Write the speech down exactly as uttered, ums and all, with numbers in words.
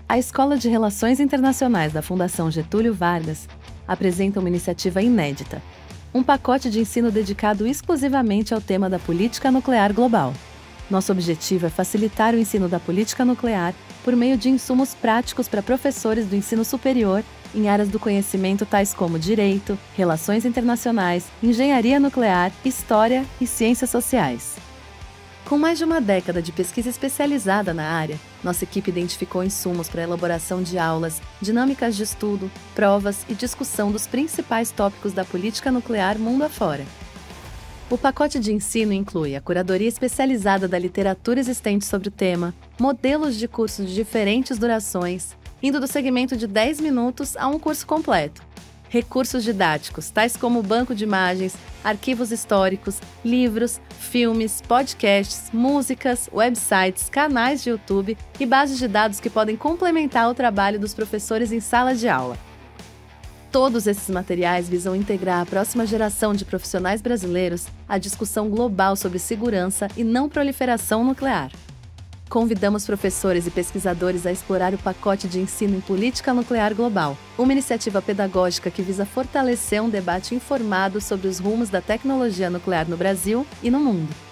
A Escola de Relações Internacionais da Fundação Getúlio Vargas apresenta uma iniciativa inédita, um pacote de ensino dedicado exclusivamente ao tema da política nuclear global. Nosso objetivo é facilitar o ensino da política nuclear por meio de insumos práticos para professores do ensino superior em áreas do conhecimento tais como direito, relações internacionais, engenharia nuclear, história e ciências sociais. Com mais de uma década de pesquisa especializada na área, nossa equipe identificou insumos para a elaboração de aulas, dinâmicas de estudo, provas e discussão dos principais tópicos da política nuclear mundo afora. O pacote de ensino inclui a curadoria especializada da literatura existente sobre o tema, modelos de cursos de diferentes durações, indo do segmento de dez minutos a um curso completo, recursos didáticos, tais como banco de imagens, arquivos históricos, livros, filmes, podcasts, músicas, websites, canais de YouTube e bases de dados que podem complementar o trabalho dos professores em sala de aula. Todos esses materiais visam integrar a próxima geração de profissionais brasileiros à discussão global sobre segurança e não proliferação nuclear. Convidamos professores e pesquisadores a explorar o pacote de ensino em política nuclear global, uma iniciativa pedagógica que visa fortalecer um debate informado sobre os rumos da tecnologia nuclear no Brasil e no mundo.